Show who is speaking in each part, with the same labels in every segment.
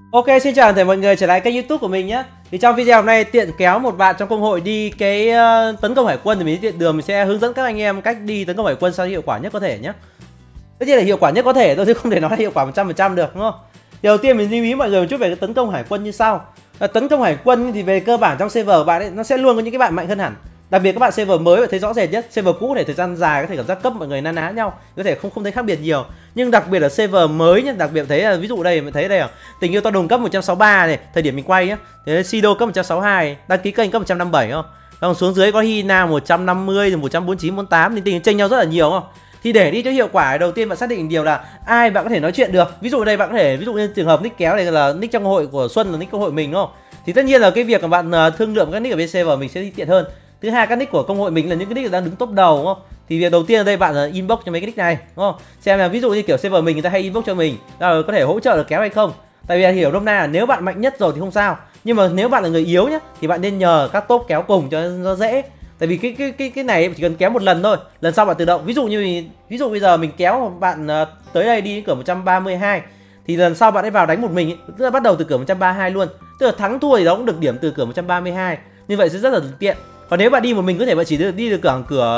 Speaker 1: Ok, xin chào tất cả mọi người trở lại kênh YouTube của mình nhé. Thì trong video hôm nay tiện kéo một bạn trong công hội đi cái tấn công hải quân thì mình tiện đường mình sẽ hướng dẫn các anh em cách đi tấn công hải quân sao hiệu quả nhất có thể nhé. Tất nhiên là hiệu quả nhất có thể thôi chứ không thể nói là hiệu quả 100% được, đúng không? Đầu tiên mình lưu ý mọi người một chút về cái tấn công hải quân như sau. Tấn công hải quân thì về cơ bản trong server của bạn ấy nó sẽ luôn có những cái bạn mạnh hơn hẳn. Đặc biệt các bạn server mới bạn thấy rõ rệt nhất, server cũ thể thời gian dài có thể cảm giác cấp mọi người na ná nhau, có thể không thấy khác biệt nhiều. Nhưng đặc biệt là server mới nhá, đặc biệt thấy là ví dụ đây mình thấy đây à, tình yêu to đùng cấp 163 này, thời điểm mình quay nhá. Thế Sido cấp 162, đăng ký kênh cấp 157 không? Còn xuống dưới có Hina 150 rồi 149 48 thì tình chênh nhau rất là nhiều không? Thì để đi cho hiệu quả đầu tiên bạn xác định điều là ai bạn có thể nói chuyện được. Ví dụ đây bạn có thể ví dụ như trường hợp nick kéo này là nick trong hội của Xuân là nick công hội mình, đúng không? Thì tất nhiên là cái việc mà bạn thương lượng các nick ở bên server mình sẽ tiện hơn. Thứ hai, các nick của công hội mình là những cái nick đang đứng top đầu, đúng không? Thì việc đầu tiên ở đây bạn inbox cho mấy cái nick này, đúng không? Xem là ví dụ như kiểu server mình người ta hay inbox cho mình là có thể hỗ trợ được kéo hay không. Tại vì hiểu nôm na là nếu bạn mạnh nhất rồi thì không sao, nhưng mà nếu bạn là người yếu nhá thì bạn nên nhờ các top kéo cùng cho nó dễ. Tại vì cái này chỉ cần kéo một lần thôi, lần sau bạn tự động. Ví dụ bây giờ mình kéo bạn tới đây đi đến cửa 132 thì lần sau bạn ấy vào đánh một mình ấy, tức là bắt đầu từ cửa 132 luôn. Tức là thắng thua thì nó cũng được điểm từ cửa 132. Như vậy sẽ rất là tiện. Còn nếu bạn đi một mình có thể bạn chỉ đi được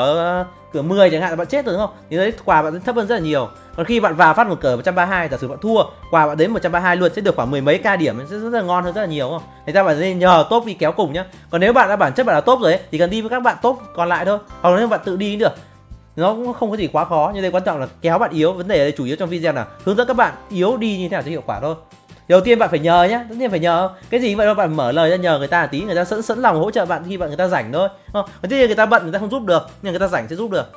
Speaker 1: cửa 10 chẳng hạn là bạn chết rồi, đúng không? Thì đấy quà bạn thấp hơn rất là nhiều. Còn khi bạn vào phát một cửa 132, giả sử bạn thua, quà bạn đến 132 luôn sẽ được khoảng mười mấy k điểm, sẽ rất là ngon hơn rất là nhiều, không? Thành ra bạn nên nhờ top đi kéo cùng nhá. Còn nếu bạn đã bản chất bạn là top rồi ấy, thì cần đi với các bạn top còn lại thôi. Hoặc nếu bạn tự đi cũng được. Nó cũng không có gì quá khó, nhưng đây quan trọng là kéo bạn yếu. Vấn đề ở đây chủ yếu trong video là hướng dẫn các bạn yếu đi như thế nào cho hiệu quả thôi. Đầu tiên bạn phải nhờ nhá, tất nhiên phải nhờ. Cái gì vậy đâu, bạn mở lời ra nhờ người ta tí, người ta sẵn lòng hỗ trợ bạn khi bạn người ta rảnh thôi. Còn tất nhiên người ta bận người ta không giúp được, nhưng người ta rảnh sẽ giúp được.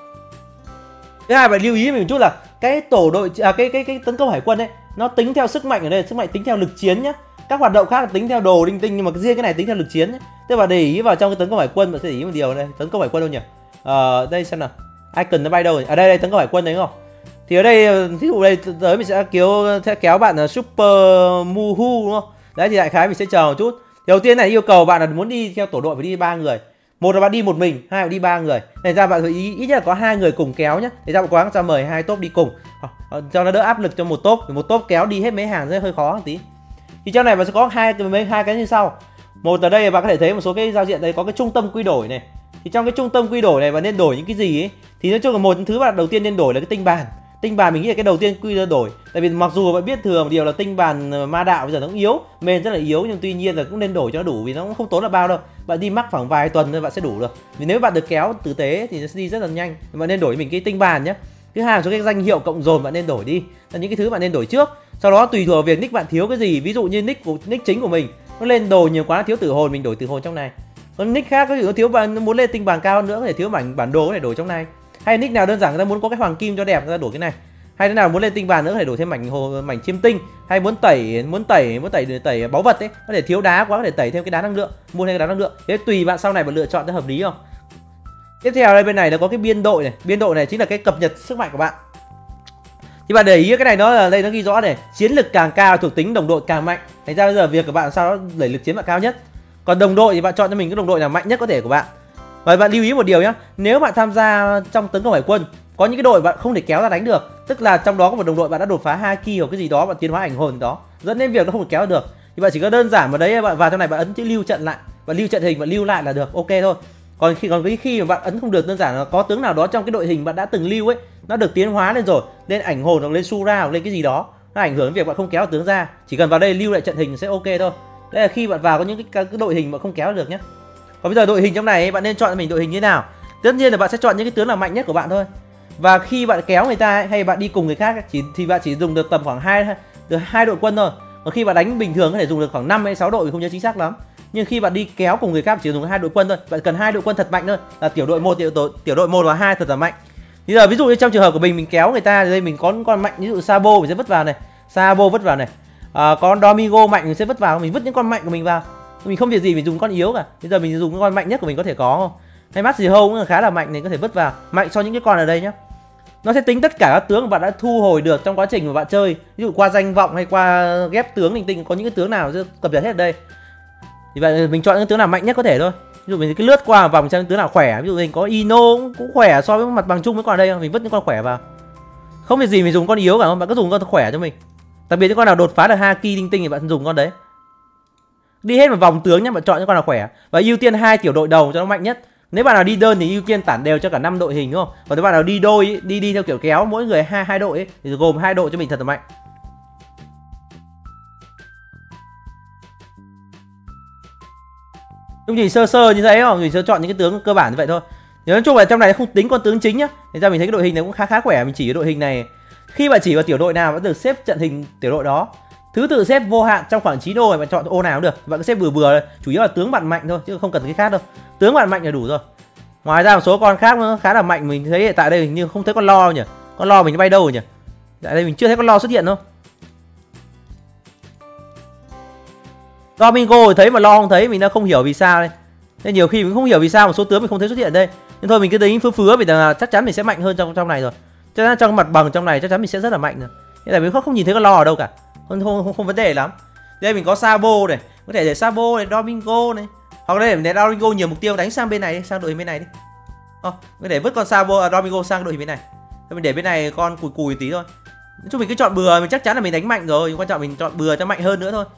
Speaker 1: Thứ hai, bạn lưu ý mình một chút là cái tổ đội cái tấn công hải quân ấy nó tính theo sức mạnh, ở đây sức mạnh tính theo lực chiến nhá. Các hoạt động khác là tính theo đồ linh tinh, nhưng mà riêng cái này tính theo lực chiến nhá. Tức là để ý vào trong cái tấn công hải quân bạn sẽ để ý một điều này, tấn công hải quân đâu nhỉ? Đây xem nào. Icon nó bay đâu rồi? Đây tấn công hải quân đấy, đúng không? Thì ở đây ví dụ đây tới mình sẽ kéo bạn là Super Muhu, đúng không? Đấy thì đại khái mình sẽ chờ một chút. Đầu tiên này yêu cầu bạn là muốn đi theo tổ đội phải đi 3 người. Một là bạn đi một mình, hai là đi 3 người. Thành ra bạn phải ít nhất là có 2 người cùng kéo nhé. Thành ra bạn cố gắng cho mời 2 top đi cùng cho nó đỡ áp lực cho một top. Một top kéo đi hết mấy hàng sẽ hơi khó một tí. Thì trong này bạn sẽ có hai cái như sau. Một ở đây bạn có thể thấy một số cái giao diện đây, có cái trung tâm quy đổi này. Thì trong cái trung tâm quy đổi này bạn nên đổi những cái gì ấy. Thì nói chung là một thứ bạn đầu tiên nên đổi là cái tinh bàn. Tinh bàn mình nghĩ là cái đầu tiên quy ra đổi. Tại vì mặc dù bạn biết thừa một điều là tinh bàn ma đạo bây giờ nó cũng yếu, main rất là yếu, nhưng tuy nhiên là cũng nên đổi cho nó đủ, vì nó cũng không tốn là bao đâu. Bạn đi mắc khoảng vài tuần thôi bạn sẽ đủ được. Vì nếu bạn được kéo tử tế thì nó sẽ đi rất là nhanh. Bạn nên đổi mình cái tinh bàn nhé. Thứ hai là số cái danh hiệu cộng dồn bạn nên đổi đi. Là những cái thứ bạn nên đổi trước. Sau đó tùy thuộc vào việc nick bạn thiếu cái gì, ví dụ như nick chính của mình nó lên đồ nhiều quá, thiếu tử hồn, mình đổi tử hồn trong này. Còn nick khác có thể thiếu bạn muốn lên tinh bàn cao hơn nữa, có thể thiếu bản đồ có thể đổi trong này. Hay nick nào đơn giản người ta muốn có cái hoàng kim cho đẹp người ta đổi cái này. Hay thế nào muốn lên tinh bàn nữa có thể đổi thêm mảnh chiêm tinh, hay muốn tẩy báu vật ấy, có thể thiếu đá quá có thể tẩy thêm cái đá năng lượng, mua thêm cái đá năng lượng. Thế tùy bạn sau này bạn lựa chọn cho hợp lý không. Tiếp theo đây bên này nó có cái biên đội này chính là cái cập nhật sức mạnh của bạn. Thì bạn để ý cái này nó là đây nó ghi rõ này, chiến lực càng cao thuộc tính đồng đội càng mạnh. Thành ra bây giờ việc của bạn sao đó đẩy lực chiến bạn cao nhất. Còn đồng đội thì bạn chọn cho mình cái đồng đội nào mạnh nhất có thể của bạn. Và bạn lưu ý một điều nhé, nếu bạn tham gia trong tấn công hải quân có những cái đội bạn không thể kéo ra đánh được, tức là trong đó có một đồng đội bạn đã đột phá 2 ki hoặc cái gì đó, bạn tiến hóa ảnh hồn đó dẫn đến việc nó không thể kéo được, thì bạn chỉ có đơn giản vào đấy bạn vào trong này bạn ấn chữ lưu trận lại, bạn lưu trận hình bạn lưu lại là được, ok thôi. Còn khi mà bạn ấn không được, đơn giản là có tướng nào đó trong cái đội hình bạn đã từng lưu ấy nó được tiến hóa lên rồi, lên ảnh hồn hoặc lên sura hoặc lên cái gì đó, nó ảnh hưởng đến việc bạn không kéo tướng ra, chỉ cần vào đây lưu lại trận hình sẽ ok thôi. Đây là khi bạn vào có những cái đội hình mà không kéo được nhé. Còn bây giờ đội hình trong này bạn nên chọn cho mình đội hình như thế nào. Tất nhiên là bạn sẽ chọn những cái tướng là mạnh nhất của bạn thôi. Và khi bạn kéo người ta hay bạn đi cùng người khác thì bạn chỉ dùng được tầm khoảng hai đội quân thôi. Còn khi bạn đánh bình thường có thể dùng được khoảng 5 hay 6 đội, không nhớ chính xác lắm. Nhưng khi bạn đi kéo cùng người khác chỉ dùng 2 đội quân thôi. Bạn cần 2 đội quân thật mạnh thôi, là tiểu đội 1, tiểu đội 1 và 2 thật là mạnh. Bây giờ ví dụ như trong trường hợp của mình kéo người ta, đây mình có con mạnh, ví dụ Sabo mình sẽ vứt vào này, Sabo vứt vào này. Con Domingo mạnh mình sẽ vứt vào, mình vứt những con mạnh của mình vào. Mình không việc gì mình dùng con yếu cả. Bây giờ mình dùng cái con mạnh nhất của mình có thể có không? Hay mắt gì hâu cũng khá là mạnh này, có thể vứt vào. Mạnh so những cái con ở đây nhá. Nó sẽ tính tất cả các tướng mà bạn đã thu hồi được trong quá trình mà bạn chơi. Ví dụ qua danh vọng hay qua ghép tướng linh tinh, có những cái tướng nào sẽ cập nhật hết ở đây. Thì vậy mình chọn những tướng nào mạnh nhất có thể thôi. Ví dụ mình cứ lướt qua vòng xem tướng nào khỏe, ví dụ mình có Ino cũng khỏe so với mặt bằng chung với con ở đây, mình vứt những con khỏe vào. Không việc gì mình dùng con yếu cả, không bạn cứ dùng con khỏe cho mình. Đặc biệt những con nào đột phá được haki linh tinh thì bạn dùng con đấy. Đi hết một vòng tướng nhá, bạn chọn những con nào khỏe và ưu tiên 2 tiểu đội đầu cho nó mạnh nhất. Nếu bạn nào đi đơn thì ưu tiên tản đều cho cả 5 đội hình đúng không? Còn nếu bạn nào đi đôi đi theo kiểu kéo mỗi người hai đội ấy, thì gồm 2 đội cho mình thật là mạnh. Chúng nhìn sơ sơ như thế không? Mình sẽ chọn những cái tướng cơ bản như vậy thôi. Nói chung là trong này không tính con tướng chính nhá. Thành ra mình thấy cái đội hình này cũng khá khỏe. Mình chỉ cái đội hình này khi bạn chỉ vào tiểu đội nào vẫn được xếp trận hình tiểu đội đó. Thứ tự xếp vô hạn trong khoảng 9 ô này, bạn chọn ô nào cũng được. Bạn cứ xếp bừa chủ yếu là tướng bạn mạnh thôi chứ không cần cái khác đâu. Tướng bạn mạnh là đủ rồi. Ngoài ra một số con khác nó khá là mạnh, mình thấy tại đây hình như không thấy con lo nhỉ. Con lo mình bay đâu rồi nhỉ? Tại đây mình chưa thấy con lo xuất hiện đâu. Domingo thì thấy mà lo không thấy, mình đang không hiểu vì sao đây. Nên nhiều khi mình không hiểu vì sao một số tướng mình không thấy xuất hiện đây. Nhưng thôi mình cứ tính phứa vì là chắc chắn mình sẽ mạnh hơn trong này rồi. Cho nên trong mặt bằng trong này chắc chắn mình sẽ rất là mạnh rồi. Nên là mình không nhìn thấy con lo ở đâu cả. Không vấn đề lắm. Đây mình có Sabo này, có thể để Sabo này, Domingo này. Hoặc là để Domingo nhiều mục tiêu đánh sang bên này đi, sang đội hình bên này đi. Cứ để vứt con Sabo Domingo sang đội hình bên này. Thôi mình để bên này con cùi tí thôi. Nói chung mình cứ chọn bừa, mình chắc chắn là mình đánh mạnh rồi, quan trọng mình chọn bừa cho mạnh hơn nữa thôi.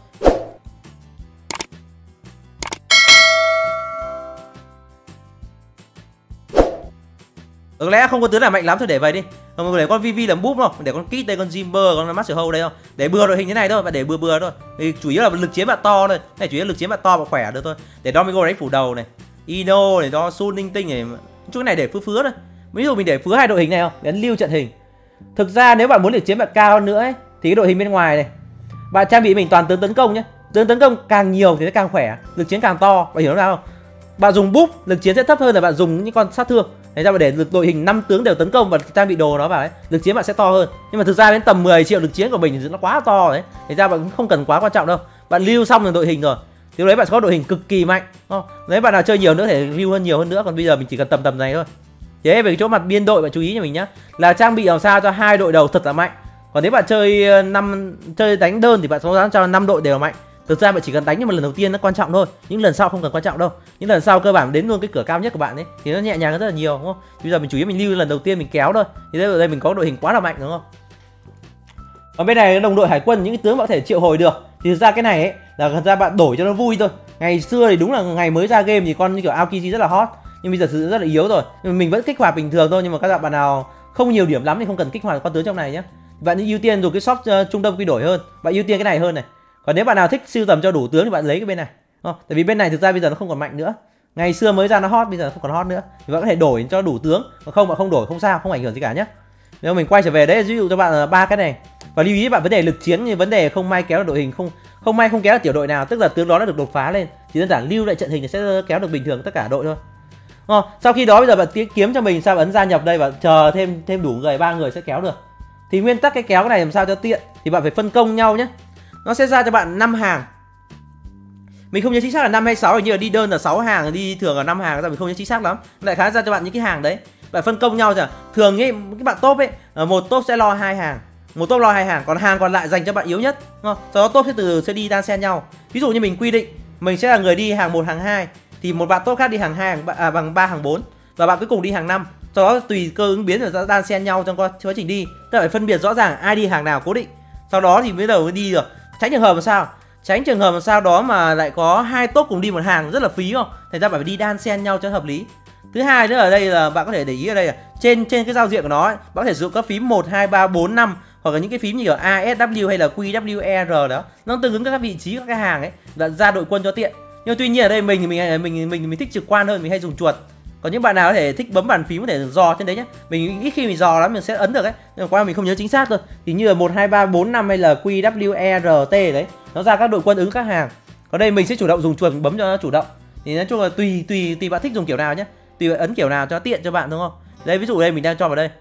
Speaker 1: Có lẽ không có tướng nào mạnh lắm thôi, để vậy đi. Không để con Vivi làm búp không, để con Kit đây, con Jimber, con Master Hole đây không. Để bừa đội hình thế này thôi, bạn để bừa thôi. Thì chủ yếu là lực chiến bạn to thôi. Này chủ yếu lực chiến bạn to và khỏe được thôi. Để Domingo đánh phủ đầu này. Ino này, do Sun linh tinh này. Chút này để phứa thôi. Ví dụ mình để phứa 2 đội hình này không, để lưu trận hình. Thực ra nếu bạn muốn lực chiến bạn cao hơn nữa ấy, thì cái đội hình bên ngoài này bạn trang bị mình toàn tướng tấn công nhé. Tướng tấn công càng nhiều thì nó càng khỏe, lực chiến càng to, bạn hiểu không? Bạn dùng búp lực chiến sẽ thấp hơn là bạn dùng những con sát thương. Thành ra bạn để lực đội hình 5 tướng đều tấn công và trang bị đồ nó vào ấy, lực chiến bạn sẽ to hơn. Nhưng mà thực ra đến tầm 10 triệu lực chiến của mình thì nó quá to đấy. Thành ra bạn cũng không cần quá quan trọng đâu. Bạn lưu xong được đội hình rồi thì lúc đấy bạn sẽ có đội hình cực kỳ mạnh. Nếu bạn nào chơi nhiều nữa thể lưu nhiều hơn nữa, còn bây giờ mình chỉ cần tầm này thôi. Thế về cái chỗ mặt biên đội bạn chú ý cho mình nhá, là trang bị làm sao cho 2 đội đầu thật là mạnh. Còn nếu bạn chơi đánh đơn thì bạn cố gắng cho 5 đội đều mạnh. Thực ra bạn chỉ cần đánh một lần đầu tiên nó quan trọng thôi, những lần sau không cần quan trọng đâu. Những lần sau cơ bản đến luôn cái cửa cao nhất của bạn ấy thì nó nhẹ nhàng rất là nhiều, đúng không? Bây giờ mình chủ yếu mình lưu lần đầu tiên mình kéo thôi. Thì ở đây mình có đội hình quá là mạnh, đúng không? Còn bên này đồng đội hải quân, những cái tướng bạn có thể triệu hồi được. Thì thực ra cái này ấy là thật ra bạn đổi cho nó vui thôi. Ngày xưa thì đúng là ngày mới ra game thì con như kiểu Aokiji rất là hot, nhưng bây giờ sự rất là yếu rồi. Nhưng mình vẫn kích hoạt bình thường thôi, nhưng mà các bạn nào không nhiều điểm lắm thì không cần kích hoạt con tướng trong này nhé. Bạn ưu tiên dùng cái shop trung tâm quy đổi hơn, bạn ưu tiên cái này hơn này. Còn nếu bạn nào thích sưu tầm cho đủ tướng thì bạn lấy cái bên này. Tại vì bên này thực ra bây giờ nó không còn mạnh nữa. Ngày xưa mới ra nó hot, bây giờ nó không còn hot nữa. Thì bạn có thể đổi cho đủ tướng, còn không bạn không đổi không sao, không ảnh hưởng gì cả nhé. Nếu mình quay trở về đấy, ví dụ cho bạn là 3 cái này. Và lưu ý bạn vấn đề lực chiến, như vấn đề không may kéo được đội hình, không may không kéo được tiểu đội nào, tức là tướng đó đã được đột phá lên. Chỉ đơn giản lưu lại trận hình thì sẽ kéo được bình thường tất cả đội thôi. Sau khi đó bây giờ bạn kiếm cho mình sao ấn gia nhập đây và chờ thêm đủ người, 3 người sẽ kéo được. Thì nguyên tắc cái kéo cái này làm sao cho tiện thì bạn phải phân công nhau nhé. Nó sẽ ra cho bạn 5 hàng. Mình không nhớ chính xác là 5 hay 6, hình như là đi đơn là 6 hàng, đi thường là 5 hàng, ra mình không nhớ chính xác lắm. Đại khái ra cho bạn những cái hàng đấy. Bạn phân công nhau rồi. Thường ấy các bạn top ấy, một top sẽ lo 2 hàng. Một top lo 2 hàng, còn hàng còn lại dành cho bạn yếu nhất. Sau đó top sẽ đi đan xen nhau. Ví dụ như mình quy định mình sẽ là người đi hàng 1 hàng 2 thì một bạn top khác đi hàng 2 bằng 3 hàng 4 và bạn cuối cùng đi hàng 5. Sau đó tùy cơ ứng biến rồi đan xen nhau trong quá trình đi. Tức là phải phân biệt rõ ràng ai đi hàng nào cố định. Sau đó thì mới đầu mới đi được. Tránh trường hợp làm sao? Tránh trường hợp làm sao đó mà lại có 2 top cùng đi một hàng rất là phí không? Thành ra bạn phải đi đan xen nhau cho hợp lý. Thứ hai nữa ở đây là bạn có thể để ý ở đây là trên cái giao diện của nó ấy, bạn có thể sử dụng các phím 1 2 3 4 5 hoặc là những cái phím như kiểu A S W hay là Q W E R đó. Nó tương ứng các vị trí các cái hàng ấy, là ra đội quân cho tiện. Nhưng tuy nhiên ở đây mình thích trực quan hơn, mình hay dùng chuột. Còn những bạn nào có thể thích bấm bàn phím có thể dò trên đấy nhé. Mình ít khi mình dò lắm mình sẽ ấn được ấy. Nhưng mà qua mình không nhớ chính xác thôi. Thì như là 1 2 3 4 5 hay là Q W E R T đấy, nó ra các đội quân ứng các hàng. Còn đây mình sẽ chủ động dùng chuột bấm cho nó chủ động. Thì nói chung là tùy bạn thích dùng kiểu nào nhé. Tùy bạn ấn kiểu nào cho tiện cho bạn, đúng không? Đây ví dụ đây mình đang cho vào đây.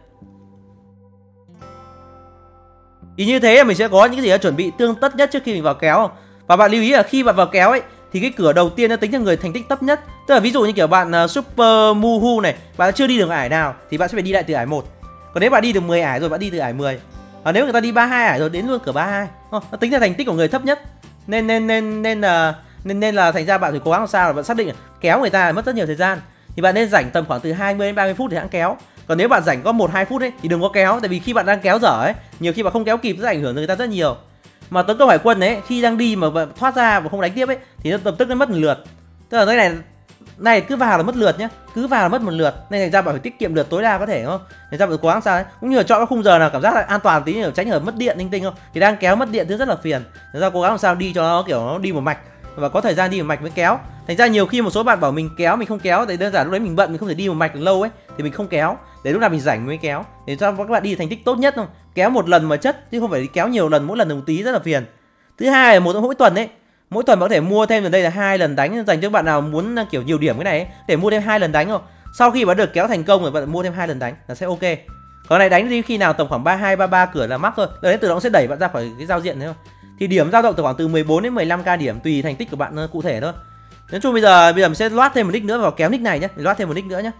Speaker 1: Thì như thế là mình sẽ có những cái gì đó chuẩn bị tương tất nhất trước khi mình vào kéo. Và bạn lưu ý là khi bạn vào kéo ấy thì cái cửa đầu tiên nó tính cho người thành tích thấp nhất. Tức là ví dụ như kiểu bạn Super Muhu này, bạn chưa đi được ải nào thì bạn sẽ phải đi lại từ ải 1. Còn nếu bạn đi được 10 ải rồi bạn đi từ ải 10. Và nếu người ta đi 32 ải rồi đến luôn cửa 32. Nó tính ra thành tích của người thấp nhất. Nên là thành ra bạn phải cố gắng làm sao là bạn xác định kéo người ta mất rất nhiều thời gian. Thì bạn nên rảnh tầm khoảng từ 20 đến 30 phút để hãng kéo. Còn nếu bạn rảnh có 1-2 phút ấy thì đừng có kéo, tại vì khi bạn đang kéo dở ấy, nhiều khi bạn không kéo kịp sẽ ảnh hưởng tới người ta rất nhiều. Mà tấn công hải quân ấy khi đang đi mà thoát ra và không đánh tiếp ấy thì nó lập tức nó mất một lượt. Tức là cái này cứ vào là mất lượt nhá, cứ vào là mất một lượt, nên thành ra bạn phải tiết kiệm lượt tối đa có thể, đúng không? Thành ra bạn cố gắng sao đấy, cũng như là chọn các khung giờ nào cảm giác là an toàn tí, tránh ở mất điện linh tinh không, thì đang kéo mất điện thì rất là phiền. Thành ra cố gắng làm sao đi cho nó kiểu nó đi một mạch và có thời gian đi một mạch mới kéo. Thành ra nhiều khi một số bạn bảo mình kéo mình không kéo, thì đơn giản lúc đấy mình bận mình không thể đi một mạch được lâu ấy, thì mình không kéo, để lúc nào mình rảnh mới kéo, để cho các bạn đi thành tích tốt nhất không. Kéo một lần mà chất chứ không phải kéo nhiều lần, mỗi lần một tí rất là phiền. Thứ hai là mỗi tuần ấy, mỗi tuần bạn có thể mua thêm, ở đây là 2 lần đánh dành cho bạn nào muốn kiểu nhiều điểm cái này ấy, để mua thêm 2 lần đánh không. Sau khi bạn được kéo thành công rồi bạn mua thêm 2 lần đánh là sẽ ok. Còn này đánh đi khi nào tầm khoảng 32 33 cửa là mắc thôi, đấy tự động sẽ đẩy bạn ra khỏi cái giao diện đấy không. Thì điểm dao động từ khoảng từ 14 đến 15k điểm tùy thành tích của bạn cụ thể thôi. Nói chung bây giờ mình sẽ loát thêm một nick nữa vào kéo nick này nhé, loát thêm một nick nữa nhé.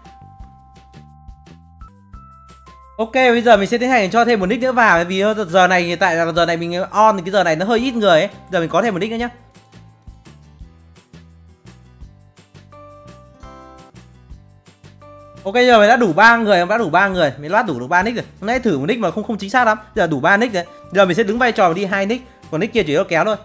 Speaker 1: Ok, bây giờ mình sẽ tiến hành cho thêm một nick nữa vào, vì giờ này hiện tại là giờ này mình on thì cái giờ này nó hơi ít người ấy. Giờ mình có thêm một nick nữa nhé. Ok, giờ mình đã đủ 3 người, mình loát đủ 3 nick rồi. Hôm nay thử một nick mà không chính xác lắm. Giờ đủ 3 nick rồi. Giờ mình sẽ đứng vai trò đi 2 nick, còn nick kia chỉ có kéo thôi.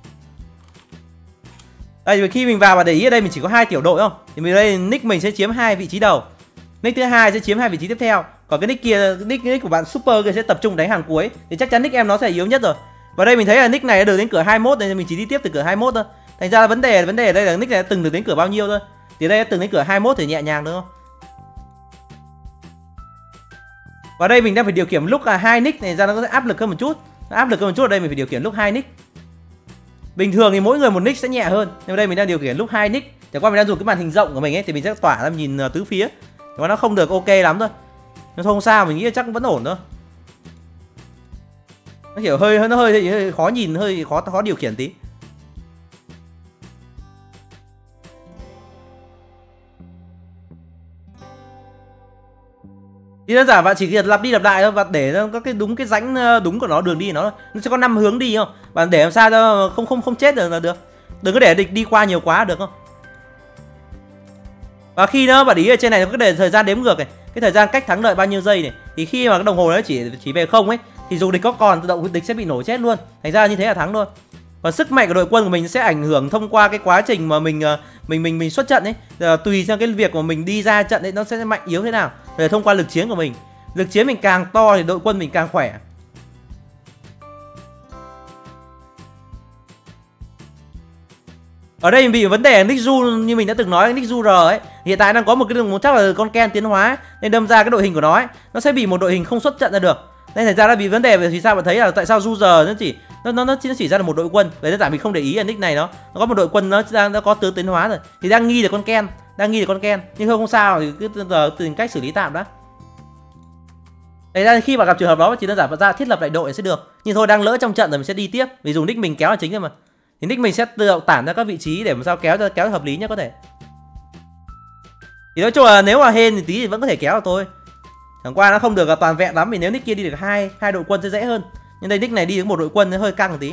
Speaker 1: Đây, khi mình vào và để ý ở đây mình chỉ có 2 tiểu đội không? Thì mình đây nick mình sẽ chiếm 2 vị trí đầu. Nick thứ hai sẽ chiếm 2 vị trí tiếp theo. Còn cái nick kia, nick của bạn super kia sẽ tập trung đánh hàng cuối, thì chắc chắn nick em nó sẽ yếu nhất rồi. Và đây mình thấy là nick này đã được đến cửa 21 nên mình chỉ đi tiếp từ cửa 21 thôi. Thành ra là vấn đề ở đây là nick này đã từng được đến cửa bao nhiêu thôi. Thì đây đã từng đến cửa 21 thì nhẹ nhàng đúng không? Và đây mình đang phải điều khiển lúc là 2 nick này ra, nó có áp lực hơn một chút. Áp lực hơn một chút, ở đây mình phải điều khiển lúc 2 nick. Bình thường thì mỗi người một nick sẽ nhẹ hơn, nhưng ở đây mình đang điều khiển lúc 2 nick. Chẳng qua mình đang dùng cái màn hình rộng của mình ấy thì mình sẽ tỏa ra nhìn tứ phía. Nhưng mà nó không được ok lắm thôi. Nhưng không sao, mình nghĩ là chắc vẫn ổn thôi. Nó kiểu hơi khó nhìn, hơi khó điều khiển tí. Thì đơn giản bạn chỉ việc lặp đi lặp lại thôi, và để nó có cái đúng cái rãnh đúng của nó, đường đi nó sẽ có 5 hướng đi không. Bạn để làm sao cho không chết được là được. Đừng có để địch đi qua nhiều quá được không. Và khi nó bạn ý ở trên này nó có để thời gian đếm ngược này, cái thời gian cách thắng lợi bao nhiêu giây này, thì khi mà cái đồng hồ nó chỉ về không ấy thì dù địch có còn tự động địch sẽ bị nổ chết luôn. Thành ra như thế là thắng thôi. Và sức mạnh của đội quân của mình sẽ ảnh hưởng thông qua cái quá trình mà mình xuất trận ấy. Tùy theo cái việc mà mình đi ra trận ấy nó sẽ mạnh yếu thế nào. Để thông qua lực chiến của mình. Lực chiến mình càng to thì đội quân mình càng khỏe. Ở đây mình bị vấn đề nick Zu, như mình đã từng nói, nick Zu R ấy hiện tại đang có một cái đường chắc là con Ken tiến hóa, nên đâm ra cái đội hình của nó ấy nó sẽ bị một đội hình không xuất trận ra được. Nên thành ra là bị vấn đề vì sao bạn thấy là tại sao Zu R nó chỉ ra được một đội quân. Vậy đơn giản mình không để ý ở nick này nó có một đội quân nó có tướng tiến hóa rồi, thì đang nghi được con Ken, nhưng không sao thì cứ giờ tìm cách xử lý tạm đã. Thế ra khi mà gặp trường hợp đó chỉ đơn giản ra thiết lập lại đội sẽ được. Nhưng thôi đang lỡ trong trận rồi mình sẽ đi tiếp, vì dùng nick mình kéo là chính thôi mà. Thì nick mình sẽ tự động tản ra các vị trí để làm sao kéo hợp lý nhất có thể. Thì nói chung là nếu mà hên thì tí thì vẫn có thể kéo được thôi. Chẳng qua nó không được toàn vẹn lắm, vì nếu nick kia đi được hai đội quân sẽ dễ hơn. Nhưng đây nick này đi được một đội quân nó hơi căng một tí.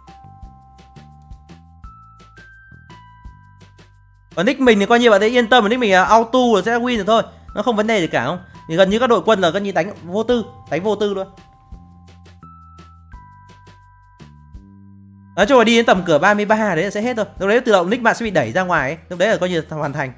Speaker 1: Còn nick mình thì coi như bạn thấy yên tâm, nick mình auto là sẽ win được thôi, nó không vấn đề gì cả không. Thì gần như các đội quân là coi như đánh vô tư luôn. Nói chung là đi đến tầm cửa 33 đấy là sẽ hết thôi. Lúc đấy tự động nick bạn sẽ bị đẩy ra ngoài ấy. Lúc đấy là coi như hoàn thành.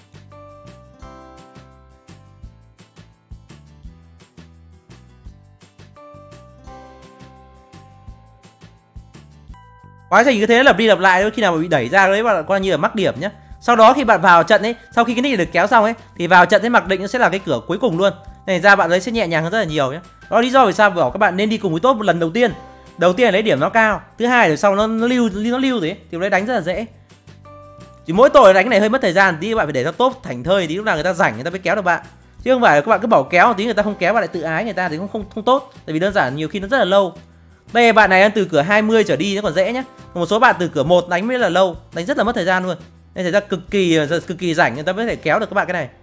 Speaker 1: Quá trình như thế lặp đi lặp lại, khi nào mà bị đẩy ra đấy bạn coi như là mắc điểm nhá. Sau đó khi bạn vào trận ấy, sau khi cái nick được kéo xong ấy, thì vào trận sẽ mặc định nó sẽ là cái cửa cuối cùng luôn. Nên ra bạn ấy sẽ nhẹ nhàng hơn rất là nhiều nhé. Đó là lý do vì sao bảo các bạn nên đi cùng với top một lần đầu tiên. Đầu tiên là lấy điểm nó cao, thứ hai là sau nó lưu thế thì nó đánh rất là dễ. Chỉ mỗi tội đánh này hơi mất thời gian tí, bạn phải để cho top thảnh thơi tí, lúc nào người ta rảnh người ta mới kéo được bạn. Chứ không phải các bạn cứ bảo kéo một tí người ta không kéo, bạn lại tự ái người ta thì không tốt. Tại vì đơn giản nhiều khi nó rất là lâu. Đây bạn này ăn từ cửa 20 trở đi nó còn dễ nhá. Một số bạn từ cửa 1 đánh mới là lâu, đánh rất là mất thời gian luôn. Nên thời gian cực kỳ rảnh người ta mới thể kéo được các bạn cái này.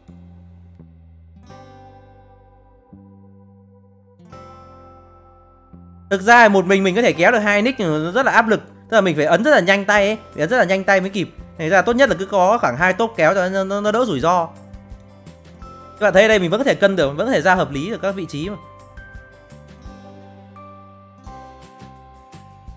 Speaker 1: Thực ra một mình có thể kéo được 2 nick nhưng nó rất là áp lực. Tức là mình phải ấn rất là nhanh tay ấy, phải ấn rất là nhanh tay mới kịp. Thành ra tốt nhất là cứ có khoảng 2 top kéo cho nó đỡ rủi ro. Các bạn thấy ở đây mình vẫn có thể cân được, vẫn có thể ra hợp lý được các vị trí mà.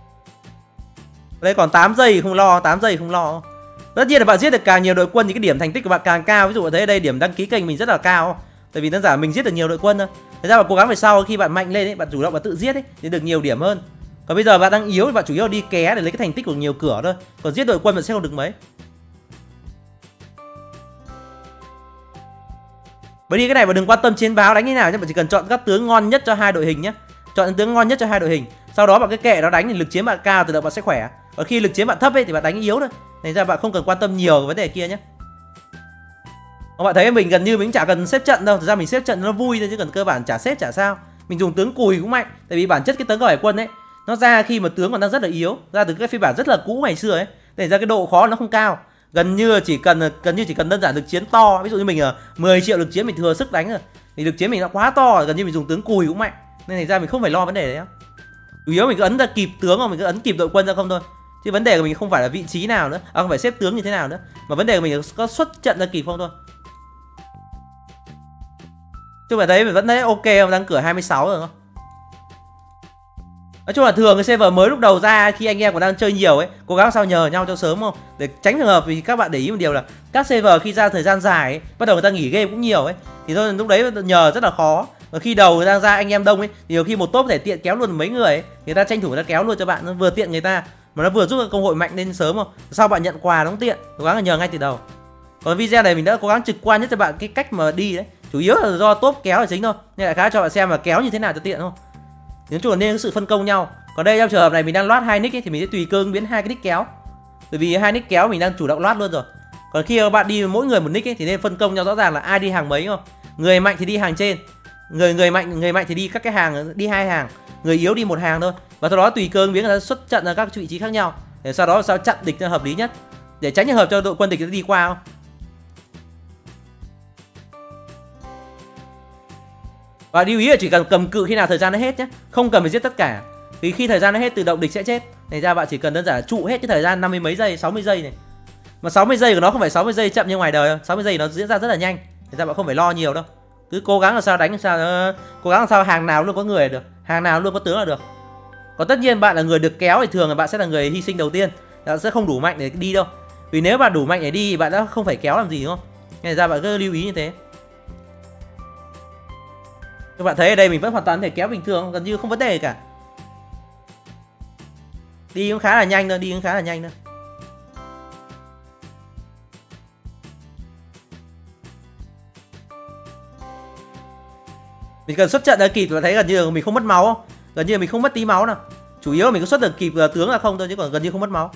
Speaker 1: Đây còn 8 giây không lo, 8 giây không lo. Tất nhiên là bạn giết được càng nhiều đội quân thì cái điểm thành tích của bạn càng cao. Ví dụ thấy ở đây điểm đăng ký kênh mình rất là cao. Tại vì đơn giản mình giết được nhiều đội quân thôi. Thế ra bạn cố gắng về sau khi bạn mạnh lên ấy, bạn chủ động bạn tự giết ấy thì được nhiều điểm hơn. Còn bây giờ bạn đang yếu thì bạn chủ yếu đi ké để lấy cái thành tích của nhiều cửa thôi. Còn giết đội quân bạn sẽ không được mấy. Bởi đi cái này bạn đừng quan tâm chiến báo đánh như nào nhé, bạn chỉ cần chọn các tướng ngon nhất cho hai đội hình nhé. Chọn tướng ngon nhất cho hai đội hình. Sau đó bạn cái kệ nó đánh thì lực chiến bạn cao, từ đó bạn sẽ khỏe. Còn khi lực chiến bạn thấp ấy thì bạn đánh yếu thôi. Thành ra bạn không cần quan tâm nhiều về vấn đề kia nhé. Các bạn thấy mình gần như mình chả cần xếp trận đâu, thực ra mình xếp trận nó vui thôi chứ cần cơ bản chả xếp chả sao. Mình dùng tướng cùi cũng mạnh, tại vì bản chất cái tấn công hải quân ấy nó ra khi mà tướng còn đang rất là yếu, ra từ cái phiên bản rất là cũ ngày xưa ấy, để ra cái độ khó nó không cao. Gần như chỉ cần đơn giản lực chiến to, ví dụ như mình 10 triệu lực chiến mình thừa sức đánh rồi. Thì lực chiến mình nó quá to, gần như mình dùng tướng cùi cũng mạnh. Nên thành ra mình không phải lo vấn đề đấy. Chủ yếu mình cứ ấn ra kịp tướng hoặc mình cứ ấn kịp đội quân ra không thôi. Chứ vấn đề của mình không phải là vị trí nào nữa, không phải xếp tướng như thế nào nữa, mà vấn đề của mình có xuất trận ra kịp không thôi. Chứ bạn thấy mình vẫn thấy ok không, đang cửa 26 rồi không? Nói chung là thường cái server mới lúc đầu ra khi anh em còn đang chơi nhiều ấy, cố gắng sao nhờ nhau cho sớm không? Để tránh trường hợp, vì các bạn để ý một điều là các server khi ra thời gian dài ấy, bắt đầu người ta nghỉ game cũng nhiều ấy, thì thôi lúc đấy nhờ rất là khó. Và khi đầu người ta ra anh em đông ấy, thì nhiều khi một top có thể tiện kéo luôn mấy người ấy, người ta tranh thủ người ta kéo luôn cho bạn, nó vừa tiện người ta mà nó vừa giúp công hội mạnh lên sớm không? Sau bạn nhận quà nó cũng tiện, cố gắng là nhờ ngay từ đầu. Còn video này mình đã cố gắng trực quan nhất cho bạn cái cách mà đi đấy, chủ yếu là do top kéo là chính thôi, nên lại khá cho bạn xem là kéo như thế nào cho tiện không. Nói chung là nên có sự phân công nhau. Còn đây trong trường hợp này mình đang loát hai nick ấy, thì mình sẽ tùy cơ biến hai cái nick kéo, bởi vì hai nick kéo mình đang chủ động loát luôn rồi. Còn khi các bạn đi mỗi người một nick ấy, thì nên phân công nhau rõ ràng là ai đi hàng mấy không. Người mạnh thì đi hàng trên, người mạnh thì đi các cái hàng, đi hai hàng, người yếu đi một hàng thôi. Và sau đó tùy cơ biến người ta xuất trận ra các vị trí khác nhau, để sau đó sao chặn địch cho hợp lý nhất, để tránh trường hợp cho đội quân địch đi qua không. Và lưu ý là chỉ cần cầm cự khi nào thời gian nó hết nhé, không cần phải giết tất cả. Vì khi thời gian nó hết tự động địch sẽ chết. Thành ra bạn chỉ cần đơn giản là trụ hết cái thời gian 50 mấy giây, 60 giây này. Mà 60 giây của nó không phải 60 giây chậm như ngoài đời đâu, 60 giây nó diễn ra rất là nhanh. Thành ra bạn không phải lo nhiều đâu. Cứ cố gắng làm sao đánh làm sao, cố gắng làm sao hàng nào luôn có người là được, hàng nào luôn có tướng là được. Còn tất nhiên bạn là người được kéo thì thường là bạn sẽ là người hy sinh đầu tiên, bạn sẽ không đủ mạnh để đi đâu. Vì nếu bạn đủ mạnh để đi thì bạn đã không phải kéo làm gì đúng không? Thành ra bạn cứ lưu ý như thế. Các bạn thấy ở đây mình vẫn hoàn toàn thể kéo bình thường, gần như không vấn đề cả. Đi cũng khá là nhanh thôi, đi cũng khá là nhanh thôi. Mình cần xuất trận đã kịp và thấy gần như mình không mất máu không? Gần như mình không mất tí máu nào. Chủ yếu là mình có xuất được kịp tướng là không thôi, chứ còn gần như không mất máu.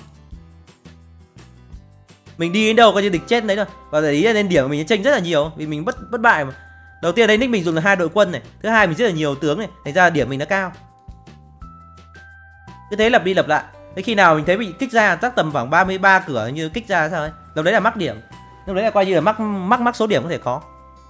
Speaker 1: Mình đi đến đâu coi như địch chết đấy thôi. Và để ý là nên điểm của mình chênh rất là nhiều, vì mình bất bại mà. Đầu tiên đây nick mình dùng là 2 đội quân này, thứ hai mình rất là nhiều tướng này, thành ra điểm mình nó cao. Cứ thế lặp đi lặp lại. Thế khi nào mình thấy bị kích ra chắc tầm khoảng 33 cửa như kích ra sao ấy, lúc đấy là mắc điểm. Lúc đấy là coi như là mắc số điểm có thể có.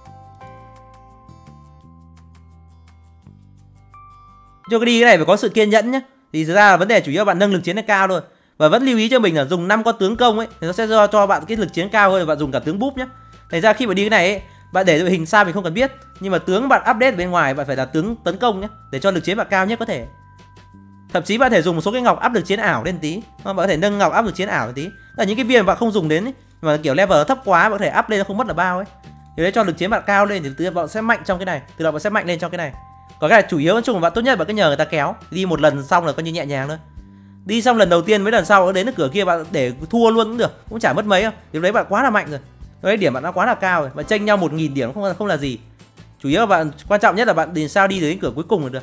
Speaker 1: Cho cái đi cái này phải có sự kiên nhẫn nhé. Thì thực ra là vấn đề chủ yếu bạn nâng lực chiến lên cao thôi. Và vẫn lưu ý cho mình là dùng 5 con tướng công ấy thì nó sẽ cho bạn cái lực chiến cao hơn, bạn dùng cả tướng búp nhé. Thành ra khi mà đi cái này ấy, bạn để đội hình sao mình không cần biết, nhưng mà tướng bạn update bên ngoài bạn phải là tướng tấn công nhé, để cho lực chiến bạn cao nhất có thể. Thậm chí bạn có thể dùng một số cái ngọc áp lực chiến ảo lên tí, bạn có thể nâng ngọc áp lực chiến ảo lên tí. Là những cái viên mà bạn không dùng đến ấy, mà kiểu level thấp quá bạn có thể up lên, nó không mất là bao ấy. Thì đấy cho lực chiến bạn cao lên thì tự động bạn sẽ mạnh trong cái này, tự động bạn sẽ mạnh lên trong cái này. Còn cái này chủ yếu nói chung là bạn tốt nhất bạn cứ nhờ người ta kéo, đi một lần xong là coi như nhẹ nhàng thôi. Đi xong lần đầu tiên mấy lần sau đến cái cửa kia bạn để thua luôn cũng được, cũng chả mất mấy đâu. Thì đấy bạn quá là mạnh rồi. Đấy điểm bạn đã quá là cao rồi, bạn chênh nhau 1000 điểm không là gì. Chủ yếu là bạn quan trọng nhất là bạn sao đi đến cửa cuối cùng là được.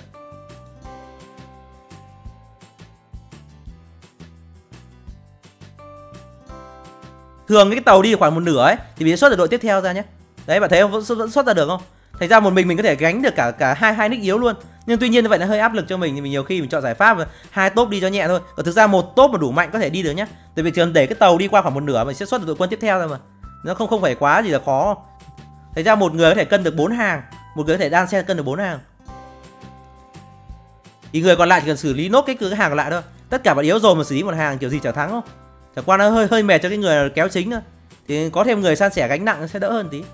Speaker 1: Thường cái tàu đi khoảng một nửa ấy thì mình sẽ xuất được đội tiếp theo ra nhé. Đấy bạn thấy không, vẫn xuất ra được không? Thành ra một mình có thể gánh được cả hai nick yếu luôn. Nhưng tuy nhiên như vậy nó hơi áp lực cho mình, thì mình nhiều khi mình chọn giải pháp hai top đi cho nhẹ thôi. Còn thực ra một top mà đủ mạnh có thể đi được nhé. Tại vì trường để cái tàu đi qua khoảng một nửa mình sẽ xuất được đội quân tiếp theo ra mà. Nó không phải quá gì là khó. Thành ra một người có thể cân được 4 hàng, một người có thể đan xen cân được 4 hàng. Thì người còn lại chỉ cần xử lý nốt cái hàng còn lại thôi. Tất cả bạn yếu rồi mà xử lý một hàng kiểu gì chả thắng không? Chẳng qua nó hơi mệt cho cái người kéo chính thôi. Thì có thêm người san sẻ gánh nặng sẽ đỡ hơn tí.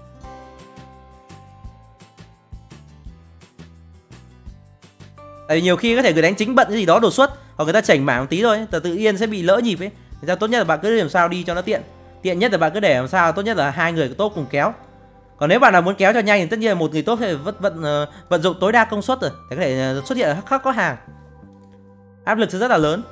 Speaker 1: Tại vì nhiều khi có thể người đánh chính bận cái gì đó đột xuất, hoặc người ta chỉnh mảng một tí thôi, tự nhiên sẽ bị lỡ nhịp ấy. Thành ra tốt nhất là bạn cứ làm sao đi cho nó tiện. Tiện nhất là bạn cứ để làm sao tốt nhất là hai người tốt cùng kéo. Còn nếu bạn nào muốn kéo cho nhanh thì tất nhiên là một người tốt sẽ vận dụng tối đa công suất rồi để có thể xuất hiện khắc có hàng. Áp lực sẽ rất là lớn.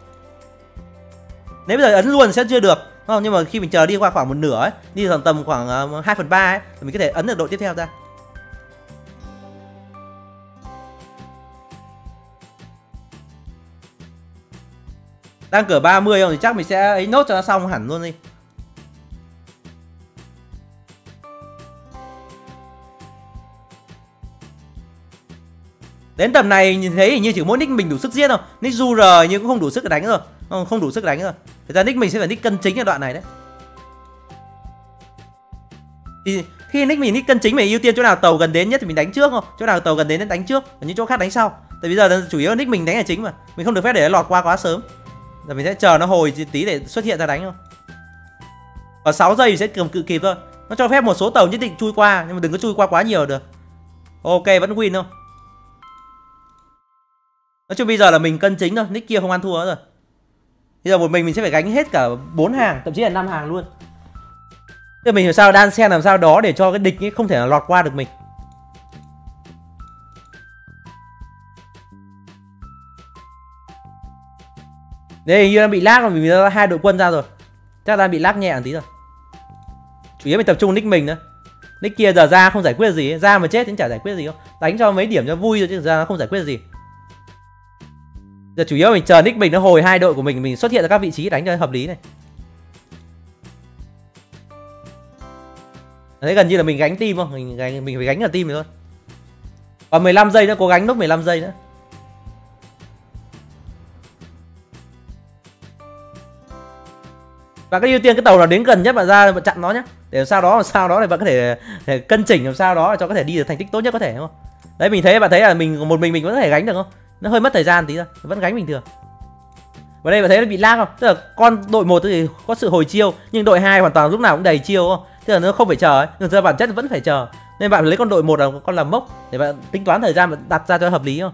Speaker 1: Nếu bây giờ ấn luôn sẽ chưa được, không? Nhưng mà khi mình chờ đi qua khoảng một nửa ấy, đi tầm khoảng 2/3 ấy, thì mình có thể ấn được đội tiếp theo ra. Đang cửa 30 không thì chắc mình sẽ ấy nốt cho nó xong hẳn luôn đi. Đến tầm này nhìn thấy hình như chỉ mỗi nick mình đủ sức giết thôi. Nick Jur nhưng cũng không đủ sức để đánh rồi. Không đủ sức đánh rồi. Thật ra nick mình sẽ phải nick cân chính ở đoạn này đấy. Thì khi nick mình nick cân chính mình ưu tiên chỗ nào tàu gần đến nhất thì mình đánh trước, không? Chỗ nào tàu gần đến đánh trước, còn những chỗ khác đánh sau. Tại bây giờ chủ yếu nick mình đánh là chính mà. Mình không được phép để nó lọt qua quá sớm. Giờ mình sẽ chờ nó hồi tí để xuất hiện ra đánh thôi. Còn 6 giây thì sẽ cầm cự kịp thôi. Nó cho phép một số tàu nhất định chui qua, nhưng mà đừng có chui qua quá nhiều được. Ok, vẫn win không? Nói chung bây giờ là mình cân chính thôi, nick kia không ăn thua nữa rồi. Bây giờ một mình sẽ phải gánh hết cả 4 hàng, thậm chí là 5 hàng luôn. Thế mình làm sao đan xen làm sao đó để cho cái địch ấy không thể lọt qua được mình. Đây hình như đang bị lag rồi, vì mình hai đội quân ra rồi. Chắc đang bị lag nhẹ một tí rồi. Chủ yếu mình tập trung nick mình nữa. Nick kia giờ ra không giải quyết gì, ra mà chết thì chả giải quyết gì không. Đánh cho mấy điểm cho vui rồi chứ ra nó không giải quyết gì. Giờ chủ yếu mình chờ nick mình nó hồi hai đội của mình xuất hiện ra các vị trí đánh cho hợp lý này. Đấy gần như là mình gánh team không? Mình phải gánh ở team thôi. Còn 15 giây nữa, cố gắng nốt 15 giây nữa. Bạn cứ ưu tiên cái tàu nào đến gần nhất bạn ra bạn chặn nó nhé. Để làm sao đó để bạn có thể cân chỉnh làm sao đó cho có thể đi được thành tích tốt nhất có thể, đúng không? Đấy mình thấy bạn thấy là mình một mình vẫn có thể gánh được không? Nó hơi mất thời gian tí thôi, vẫn gánh bình thường. Và đây bạn thấy nó bị lag không? Tức là con đội 1 thì có sự hồi chiêu, nhưng đội 2 hoàn toàn lúc nào cũng đầy chiêu không? Tức là nó không phải chờ ấy, nhưng ra bản chất vẫn phải chờ. Nên bạn lấy con đội 1 là con làm mốc để bạn tính toán thời gian bạn đặt ra cho hợp lý không?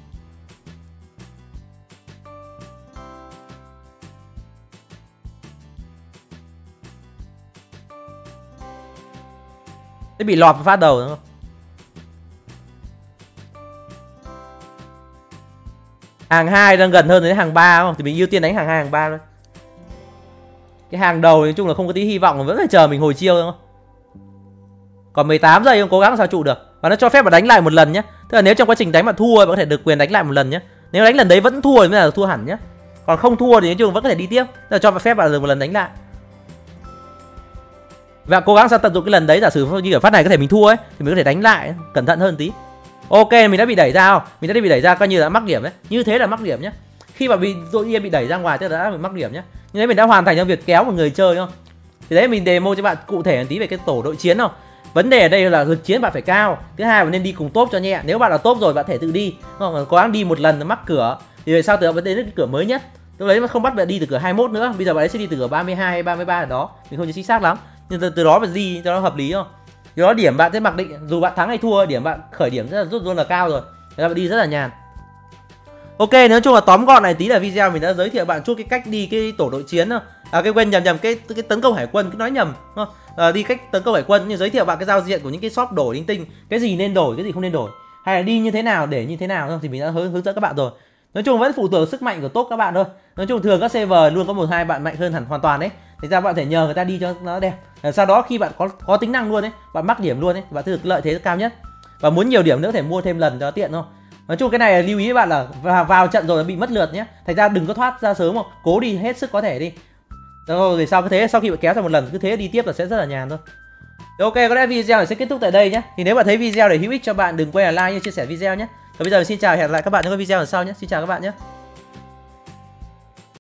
Speaker 1: Thế bị lọt phát đầu đúng không? Hàng 2 đang gần hơn đến hàng 3 không? Thì mình ưu tiên đánh hàng 2, hàng 3 thôi. Cái hàng đầu nói chung là không có tí hy vọng, vẫn phải chờ mình hồi chiêu đúng không? Còn 18 giây không, cố gắng sao trụ được. Và nó cho phép bạn đánh lại một lần nhé. Tức là nếu trong quá trình đánh bạn thua bạn có thể được quyền đánh lại một lần nhé. Nếu đánh lần đấy vẫn thua thì mới là thua hẳn nhé. Còn không thua thì nói chung vẫn có thể đi tiếp. Tức là cho phép bạn một lần đánh lại. Và cố gắng sao tận dụng cái lần đấy, giả sử như ở phát này có thể mình thua ấy thì mình có thể đánh lại, cẩn thận hơn tí. Ok, mình đã bị đẩy ra không? Mình đã bị đẩy ra coi như là mắc điểm đấy. Như thế là mắc điểm nhé. Khi mà đội yên bị đẩy ra ngoài tức là đã bị mắc điểm nhé. Như thế mình đã hoàn thành trong việc kéo một người chơi không? Thì đấy mình demo cho bạn cụ thể một tí về cái tổ đội chiến không? Vấn đề ở đây là lực chiến bạn phải cao. Thứ hai bạn nên đi cùng top cho nhẹ. Nếu bạn là top rồi bạn thể tự đi, không? Cố gắng đi một lần nó mắc cửa. Thì về sau từ bạn đến cái cửa mới nhất. Lúc đấy mà không bắt bạn đi từ cửa 21 nữa. Bây giờ bạn ấy sẽ đi từ cửa 32 hay 33 ở đó. Mình không nhớ chính xác lắm. Nhưng từ đó bạn đi cho nó hợp lý không? Từ đó điểm bạn sẽ mặc định dù bạn thắng hay thua, điểm bạn khởi điểm rất là luôn là cao rồi. Thế là bạn đi rất là nhàn. Ok, nói chung là tóm gọn này tí là video mình đã giới thiệu bạn chút cái cách đi cái tổ đội chiến thôi. Cái quên nhầm cái tấn công hải quân, cứ nói nhầm. Đi cách tấn công hải quân, nhưng giới thiệu bạn cái giao diện của những cái shop đổi linh tinh, cái gì nên đổi, cái gì không nên đổi, hay là đi như thế nào để như thế nào thôi thì mình đã hướng dẫn các bạn rồi. Nói chung vẫn phụ thuộc sức mạnh của top các bạn thôi. Nói chung thường các server luôn có một hai bạn mạnh hơn hẳn hoàn toàn đấy. Thì ra bạn thể nhờ người ta đi cho nó đẹp. Sau đó khi bạn có tính năng luôn đấy, bạn mắc điểm luôn đấy, bạn sẽ được lợi thế cao nhất. Và muốn nhiều điểm nữa thể mua thêm lần cho tiện thôi. Nói chung cái này lưu ý với bạn là vào trận rồi bị mất lượt nhé. Thành ra đừng có thoát ra sớm, không cố đi hết sức có thể đi. Rồi sau cái thế sau khi bạn kéo ra một lần cứ thế đi tiếp là sẽ rất là nhàn thôi. Ok, có lẽ video này sẽ kết thúc tại đây nhé. Thì nếu bạn thấy video này hữu ích cho bạn đừng quên là like và chia sẻ video nhé. Và bây giờ xin chào và hẹn gặp lại các bạn trong các video lần sau nhé. Xin chào các bạn nhé.